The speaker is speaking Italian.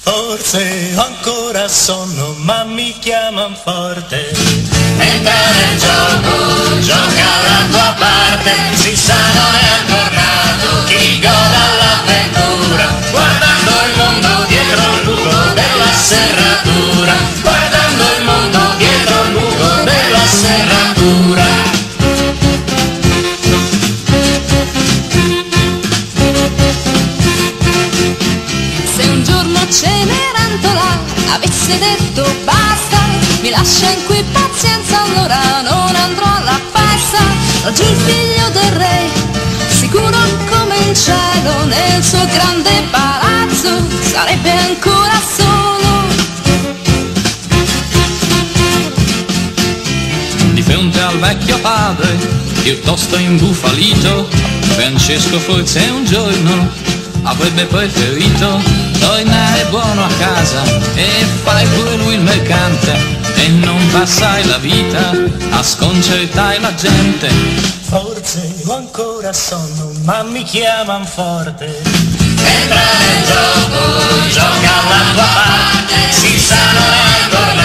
Forse ho ancora sonno, ma mi chiaman forte. Entra nel gioco, gioca la tua parte, si sa non è ancora nato chi goda l'avventura, guardando il mondo dietro il buco della serratura, guardando il mondo dietro il buco della serratura. Cenerentola avesse detto basta, mi lascia in qui pazienza, allora non andrò alla festa. Laggiù il figlio del re, sicuro come in cielo, nel suo grande palazzo sarebbe ancora solo. Di fronte al vecchio padre, piuttosto imbufalito, Francesco forse un giorno avrebbe preferito tornare buono a casa e fare pure lui il mercante e non passare la vita a sconcertare la gente. Forse ho ancora sonno, ma mi chiaman forte. Entra nel gioco, gioca la tua parte, si sa non è ancora